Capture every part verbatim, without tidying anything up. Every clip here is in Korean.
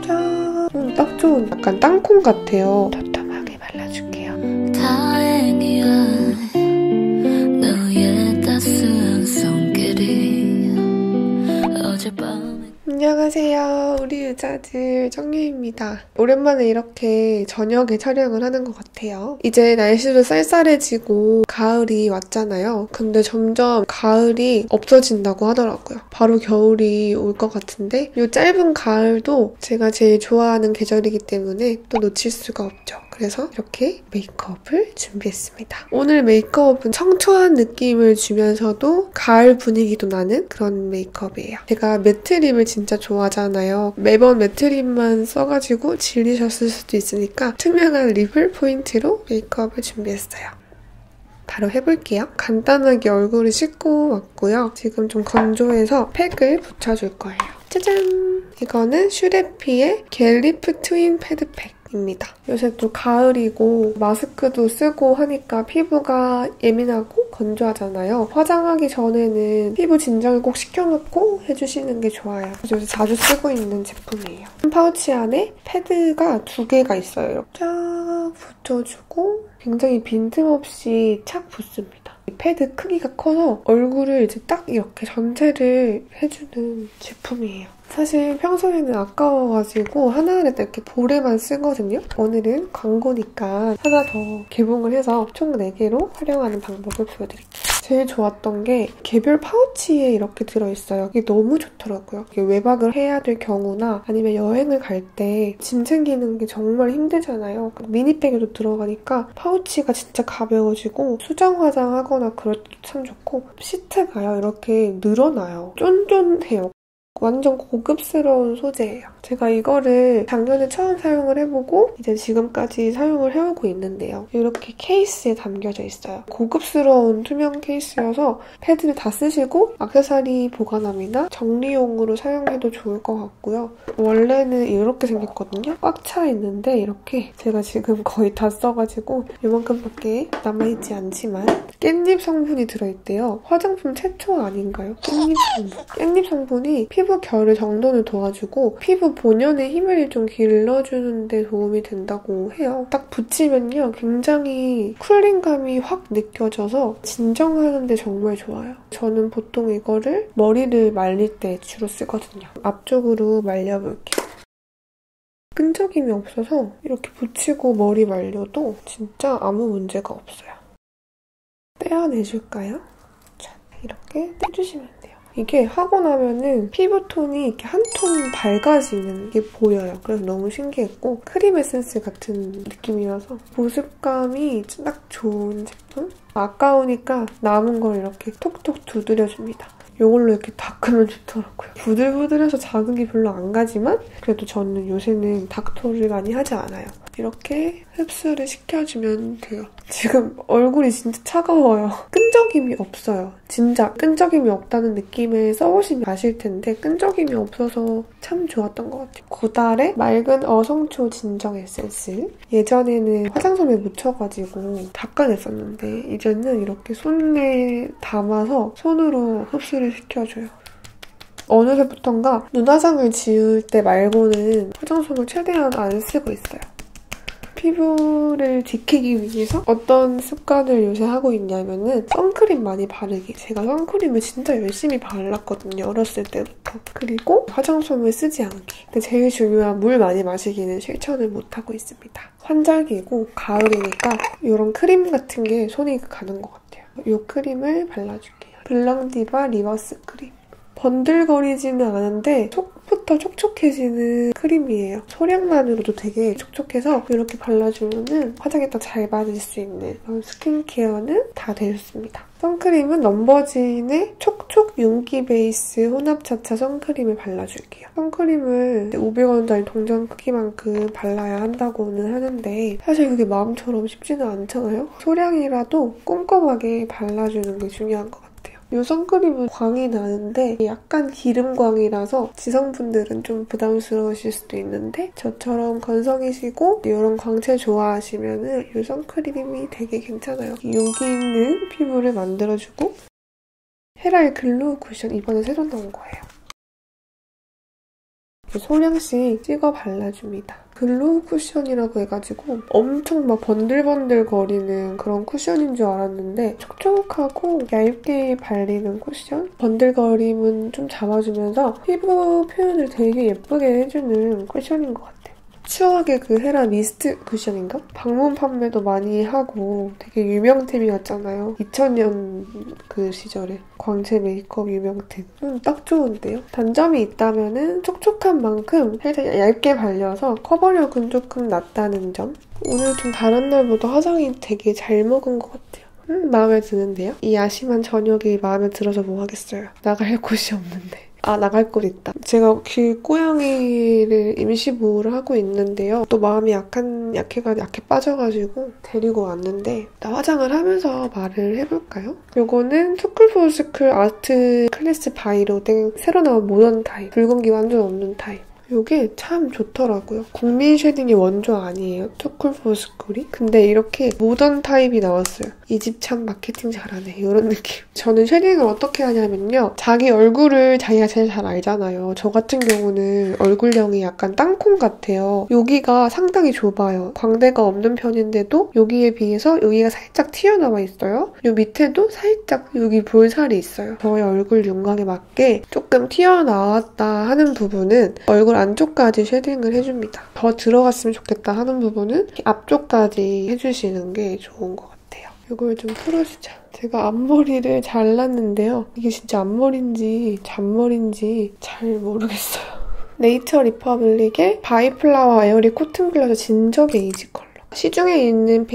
짠! 음, 딱 좋은 약간 땅콩 같아요. 도톰하게 발라줄게요. 다행이야 너의 따스한 손길이 어젯밤. 안녕하세요. 우리 의자들 정유입니다. 오랜만에 이렇게 저녁에 촬영을 하는 것 같아요. 이제 날씨도 쌀쌀해지고 가을이 왔잖아요. 근데 점점 가을이 없어진다고 하더라고요. 바로 겨울이 올 것 같은데 이 짧은 가을도 제가 제일 좋아하는 계절이기 때문에 또 놓칠 수가 없죠. 그래서 이렇게 메이크업을 준비했습니다. 오늘 메이크업은 청초한 느낌을 주면서도 가을 분위기도 나는 그런 메이크업이에요. 제가 매트 립을 진짜 좋아하잖아요. 매번 매트 립만 써가지고 질리셨을 수도 있으니까 투명한 립을 포인트로 메이크업을 준비했어요. 바로 해볼게요. 간단하게 얼굴을 씻고 왔고요. 지금 좀 건조해서 팩을 붙여줄 거예요. 짜잔! 이거는 슈레피의 겟리프 트윈 패드팩. 입니다. 요새 또 가을이고 마스크도 쓰고 하니까 피부가 예민하고 건조하잖아요. 화장하기 전에는 피부 진정을 꼭 시켜놓고 해주시는 게 좋아요. 그래서 요새 자주 쓰고 있는 제품이에요. 한 파우치 안에 패드가 두 개가 있어요. 이렇게 쫙 붙여주고 굉장히 빈틈없이 착 붙습니다. 이 패드 크기가 커서 얼굴을 이제 딱 이렇게 전체를 해주는 제품이에요. 사실 평소에는 아까워가지고 하나하나 이렇게 볼에만 쓰거든요. 오늘은 광고니까 하나 더 개봉을 해서 총 네 개로 활용하는 방법을 보여드릴게요. 제일 좋았던 게 개별 파우치에 이렇게 들어있어요. 이게 너무 좋더라고요. 이게 외박을 해야 될 경우나 아니면 여행을 갈 때 짐 챙기는 게 정말 힘들잖아요. 미니백에도 들어가니까 파우치가 진짜 가벼워지고 수정 화장하거나 그럴 때도 참 좋고 시트가요. 이렇게 늘어나요. 쫀쫀해요. 완전 고급스러운 소재예요. 제가 이거를 작년에 처음 사용을 해보고 이제 지금까지 사용을 해오고 있는데요. 이렇게 케이스에 담겨져 있어요. 고급스러운 투명 케이스여서 패드를 다 쓰시고 액세서리 보관함이나 정리용으로 사용해도 좋을 것 같고요. 원래는 이렇게 생겼거든요. 꽉 차 있는데 이렇게 제가 지금 거의 다 써가지고 이만큼밖에 남아있지 않지만 깻잎 성분이 들어있대요. 화장품 최초 아닌가요? 깻잎 성분. 깻잎 성분이 피부 피부 결의 정돈을 도와주고 피부 본연의 힘을 좀 길러주는 데 도움이 된다고 해요. 딱 붙이면요. 굉장히 쿨링감이 확 느껴져서 진정하는 데 정말 좋아요. 저는 보통 이거를 머리를 말릴 때 주로 쓰거든요. 앞쪽으로 말려볼게요. 끈적임이 없어서 이렇게 붙이고 머리 말려도 진짜 아무 문제가 없어요. 떼어내줄까요? 자, 이렇게 떼주시면 돼요. 이게 하고 나면은 피부톤이 이렇게 한 톤 밝아지는 게 보여요. 그래서 너무 신기했고 크림 에센스 같은 느낌이라서 보습감이 딱 좋은 제품? 아까우니까 남은 걸 이렇게 톡톡 두드려줍니다. 이걸로 이렇게 닦으면 좋더라고요. 부들부들해서 자극이 별로 안 가지만 그래도 저는 요새는 닥터를 많이 하지 않아요. 이렇게 흡수를 시켜주면 돼요. 지금 얼굴이 진짜 차가워요. 끈적임이 없어요. 진짜 끈적임이 없다는 느낌을 써보시면 아실 텐데 끈적임이 없어서 참 좋았던 것 같아요. 고달의 맑은 어성초 진정 에센스. 예전에는 화장솜에 묻혀가지고 닦아냈었는데 이제는 이렇게 손에 담아서 손으로 흡수를 시켜줘요. 어느새부턴가 눈화장을 지울 때 말고는 화장솜을 최대한 안 쓰고 있어요. 피부를 지키기 위해서 어떤 습관을 요새 하고 있냐면은 선크림 많이 바르기. 제가 선크림을 진짜 열심히 발랐거든요. 어렸을 때부터. 그리고 화장솜을 쓰지 않기. 근데 제일 중요한 물 많이 마시기는 실천을 못하고 있습니다. 환절기고 가을이니까 이런 크림 같은 게 손이 가는 것 같아요. 이 크림을 발라줄게요. 블랑디바 리버스 크림. 번들거리지는 않은데 속부터 촉촉해지는 크림이에요. 소량만으로도 되게 촉촉해서 이렇게 발라주면 화장에 딱 잘 받을 수 있는 그런 스킨케어는 다 되었습니다. 선크림은 넘버진의 촉촉 윤기 베이스 혼합차차 선크림을 발라줄게요. 선크림을 오백 원짜리 동전 크기만큼 발라야 한다고는 하는데 사실 그게 마음처럼 쉽지는 않잖아요? 소량이라도 꼼꼼하게 발라주는 게 중요한 것 같아요. 이 선크림은 광이 나는데 약간 기름광이라서 지성분들은 좀 부담스러우실 수도 있는데 저처럼 건성이시고 이런 광채 좋아하시면 이 선크림이 되게 괜찮아요. 윤기 있는 피부를 만들어주고 헤라의 글로우 쿠션 이번에 새로 나온 거예요. 이렇게 소량씩 찍어 발라줍니다. 글로우 쿠션이라고 해가지고 엄청 막 번들번들 거리는 그런 쿠션인 줄 알았는데 촉촉하고 얇게 발리는 쿠션? 번들거림은 좀 잡아주면서 피부 표현을 되게 예쁘게 해주는 쿠션인 것 같아요. 추억의 그 헤라 미스트 쿠션인가? 방문 판매도 많이 하고 되게 유명템이었잖아요. 이천 년 그 시절에 광채 메이크업 유명템. 음, 딱 좋은데요? 단점이 있다면은 촉촉한 만큼 살짝 얇게 발려서 커버력은 조금 낮다는 점. 오늘 좀 다른 날보다 화장이 되게 잘 먹은 것 같아요. 음, 마음에 드는데요? 이 야심한 저녁이 마음에 들어서 뭐 하겠어요. 나갈 곳이 없는데. 아, 나갈 곳 있다. 제가 길고양이를 임시보호를 하고 있는데요. 또 마음이 약한, 약해가, 약해 빠져가지고 데리고 왔는데 나 화장을 하면서 말을 해볼까요? 요거는 투쿨포스쿨 아트 클래스 바이로댕 새로 나온 모던 타입. 붉은기 완전 없는 타입. 이게 참 좋더라고요. 국민 쉐딩이 원조 아니에요? 투쿨포스쿨이? 근데 이렇게 모던 타입이 나왔어요. 이 집 참 마케팅 잘하네. 이런 느낌. 저는 쉐딩을 어떻게 하냐면요. 자기 얼굴을 자기가 제일 잘 알잖아요. 저 같은 경우는 얼굴형이 약간 땅콩 같아요. 여기가 상당히 좁아요. 광대가 없는 편인데도 여기에 비해서 여기가 살짝 튀어나와 있어요. 요 밑에도 살짝 여기 볼살이 있어요. 저의 얼굴 윤곽에 맞게 조금 튀어나왔다 하는 부분은 얼굴 안쪽까지 쉐딩을 해줍니다. 더 들어갔으면 좋겠다 하는 부분은 앞쪽까지 해주시는 게 좋은 것 같아요. 이걸 좀 풀어주자. 제가 앞머리를 잘랐는데요. 이게 진짜 앞머리인지 잔머리인지 잘 모르겠어요. 네이처 리퍼블릭의 바이플라워 에어리 코튼 글라스 진저 베이지 컬러. 시중에 있는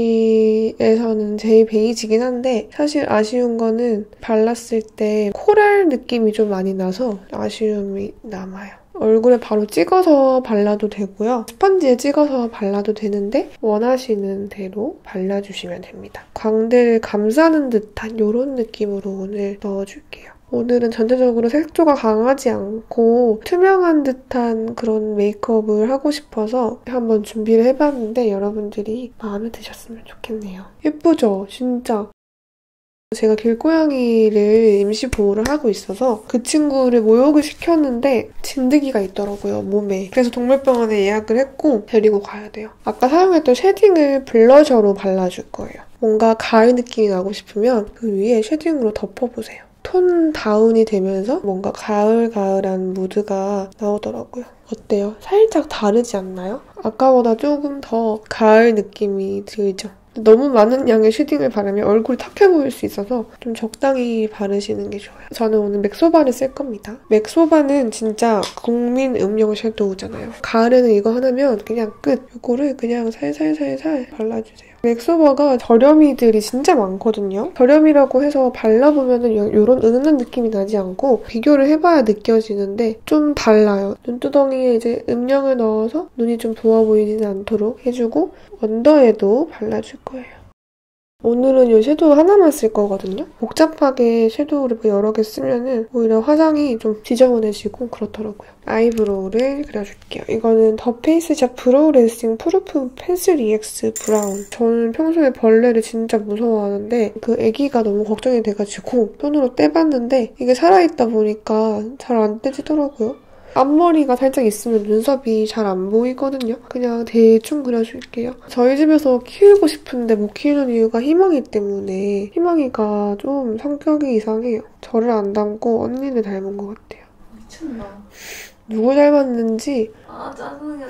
베이지에서는 제일 베이지긴 한데 사실 아쉬운 거는 발랐을 때 코랄 느낌이 좀 많이 나서 아쉬움이 남아요. 얼굴에 바로 찍어서 발라도 되고요. 스펀지에 찍어서 발라도 되는데 원하시는 대로 발라주시면 됩니다. 광대를 감싸는 듯한 이런 느낌으로 오늘 넣어줄게요. 오늘은 전체적으로 색조가 강하지 않고 투명한 듯한 그런 메이크업을 하고 싶어서 한번 준비를 해봤는데 여러분들이 마음에 드셨으면 좋겠네요. 예쁘죠? 진짜. 제가 길고양이를 임시보호를 하고 있어서 그 친구를 모욕을 시켰는데 진드기가 있더라고요, 몸에. 그래서 동물병원에 예약을 했고 데리고 가야 돼요. 아까 사용했던 쉐딩을 블러셔로 발라줄 거예요. 뭔가 가을 느낌이 나고 싶으면 그 위에 쉐딩으로 덮어보세요. 톤 다운이 되면서 뭔가 가을가을한 무드가 나오더라고요. 어때요? 살짝 다르지 않나요? 아까보다 조금 더 가을 느낌이 들죠? 너무 많은 양의 쉐딩을 바르면 얼굴이 탁해 보일 수 있어서 좀 적당히 바르시는 게 좋아요. 저는 오늘 맥소바를 쓸 겁니다. 맥소바는 진짜 국민 음영 섀도우잖아요. 가을에는 이거 하나면 그냥 끝. 이거를 그냥 살살살살 발라주세요. 맥소바가 저렴이들이 진짜 많거든요. 저렴이라고 해서 발라보면 이런 은은한 느낌이 나지 않고 비교를 해봐야 느껴지는데 좀 달라요. 눈두덩이에 이제 음영을 넣어서 눈이 좀 부어 보이지 않도록 해주고 언더에도 발라줄 거예요. 오늘은 이 섀도우 하나만 쓸 거거든요. 복잡하게 섀도우를 여러 개 쓰면 오히려 화장이 좀 지저분해지고 그렇더라고요. 아이브로우를 그려줄게요. 이거는 더 페이스샵 브로우 레싱 프루프 펜슬 이엑스 브라운. 저는 평소에 벌레를 진짜 무서워하는데 그 애기가 너무 걱정이 돼가지고 손으로 떼봤는데 이게 살아있다 보니까 잘 안 떼지더라고요. 앞머리가 살짝 있으면 눈썹이 잘 안 보이거든요. 그냥 대충 그려줄게요. 저희 집에서 키우고 싶은데 못 키우는 이유가 희망이 때문에 희망이가 좀 성격이 이상해요. 저를 안 닮고 언니를 닮은 것 같아요. 미쳤나? 누구 닮았는지 아 짜증나.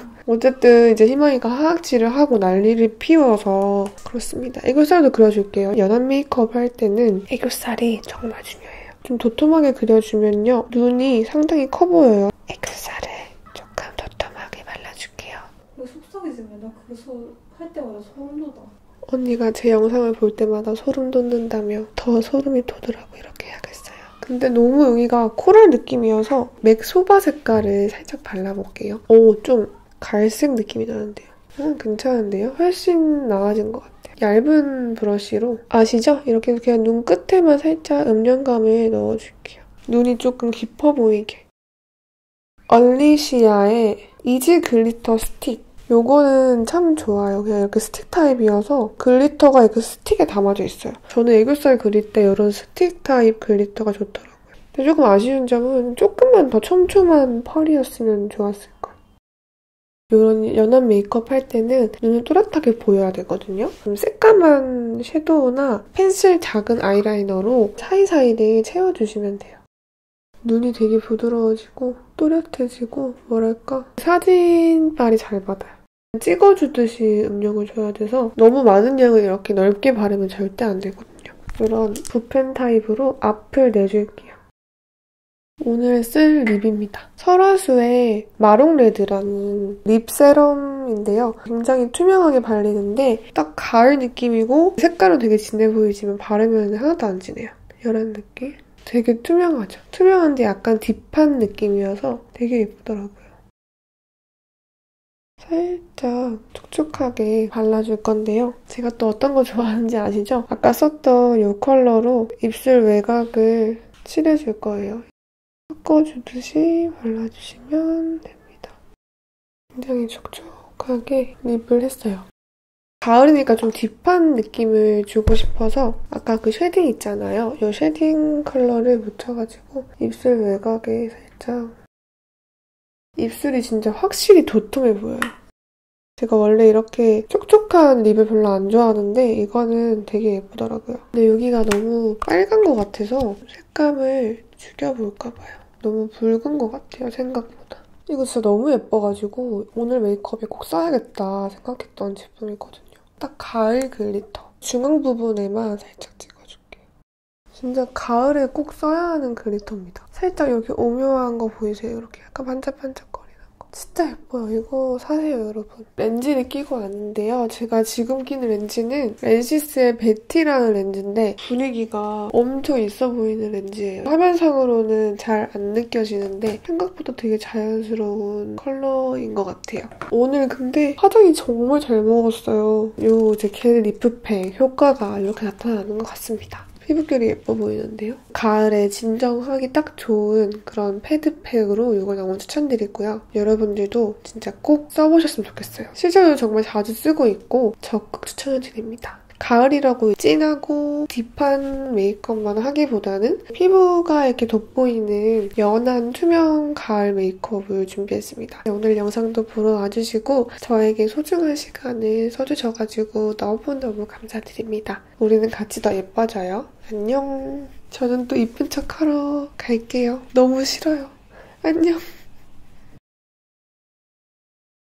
어쨌든 이제 희망이가 하악질을 하고 난리를 피워서 그렇습니다. 애교살도 그려줄게요. 연한 메이크업 할 때는 애교살이 정말 중요해요. 좀 도톰하게 그려주면요. 눈이 상당히 커 보여요. 애교살을 조금 도톰하게 발라줄게요. 이거 속삭이지만 나 그거 할 때마다 소름 돋아. 언니가 제 영상을 볼 때마다 소름 돋는다며 더 소름이 돋으라고 이렇게 해야겠어요. 근데 너무 여기가 코랄 느낌이어서 맥소바 색깔을 살짝 발라볼게요. 오, 좀 갈색 느낌이 나는데요. 음, 괜찮은데요? 훨씬 나아진 것 같아요. 얇은 브러쉬로 아시죠? 이렇게 그냥 눈 끝에만 살짝 음영감을 넣어줄게요. 눈이 조금 깊어 보이게. 얼리시아의 이지 글리터 스틱. 요거는 참 좋아요. 그냥 이렇게 스틱 타입이어서 글리터가 이렇게 스틱에 담아져 있어요. 저는 애교살 그릴 때 이런 스틱 타입 글리터가 좋더라고요. 근데 조금 아쉬운 점은 조금만 더 촘촘한 펄이었으면 좋았을 거예요. 이런 연한 메이크업 할 때는 눈을 또렷하게 보여야 되거든요. 그럼 새까만 섀도우나 펜슬 작은 아이라이너로 사이사이를 채워주시면 돼요. 눈이 되게 부드러워지고 또렷해지고 뭐랄까 사진빨이 잘 받아요. 찍어주듯이 음영을 줘야 돼서 너무 많은 양을 이렇게 넓게 바르면 절대 안 되거든요. 이런 붓펜 타입으로 앞을 내줄게요. 오늘 쓸 립입니다. 설화수의 마롱레드라는 립 세럼인데요. 굉장히 투명하게 발리는데 딱 가을 느낌이고 색깔은 되게 진해 보이지만 바르면 하나도 안 진해요. 이런 느낌? 되게 투명하죠? 투명한데 약간 딥한 느낌이어서 되게 예쁘더라고요. 살짝 촉촉하게 발라줄 건데요. 제가 또 어떤 거 좋아하는지 아시죠? 아까 썼던 이 컬러로 입술 외곽을 칠해줄 거예요. 섞어주듯이 발라주시면 됩니다. 굉장히 촉촉하게 립을 했어요. 가을이니까 좀 딥한 느낌을 주고 싶어서 아까 그 쉐딩 있잖아요. 이 쉐딩 컬러를 묻혀가지고 입술 외곽에 살짝 입술이 진짜 확실히 도톰해 보여요. 제가 원래 이렇게 촉촉한 립을 별로 안 좋아하는데 이거는 되게 예쁘더라고요. 근데 여기가 너무 빨간 것 같아서 색감을 죽여볼까 봐요. 너무 붉은 것 같아요, 생각보다. 이거 진짜 너무 예뻐가지고 오늘 메이크업에 꼭 써야겠다 생각했던 제품이거든요. 딱 가을 글리터. 중앙 부분에만 살짝 찍어줄게요. 진짜 가을에 꼭 써야 하는 글리터입니다. 살짝 여기 오묘한 거 보이세요? 이렇게 약간 반짝반짝거리는 거. 진짜 예뻐요. 이거 사세요, 여러분. 렌즈를 끼고 왔는데요. 제가 지금 끼는 렌즈는 렌시스의 베티라는 렌즈인데 분위기가 엄청 있어 보이는 렌즈예요. 화면상으로는 잘 안 느껴지는데 생각보다 되게 자연스러운 컬러인 것 같아요. 오늘 근데 화장이 정말 잘 먹었어요. 요 제 겔 리프팩 효과가 이렇게 나타나는 것 같습니다. 피부결이 예뻐 보이는데요. 가을에 진정하기 딱 좋은 그런 패드팩으로 이걸 너무 추천드리고요. 여러분들도 진짜 꼭 써보셨으면 좋겠어요. 실제로 정말 자주 쓰고 있고 적극 추천해드립니다. 가을이라고 진하고 딥한 메이크업만 하기보다는 피부가 이렇게 돋보이는 연한 투명 가을 메이크업을 준비했습니다. 오늘 영상도 보러 와주시고 저에게 소중한 시간을 써주셔가지고 너무너무 감사드립니다. 우리는 같이 더 예뻐져요. 안녕. 저는 또 이쁜 척 하러 갈게요. 너무 싫어요. 안녕.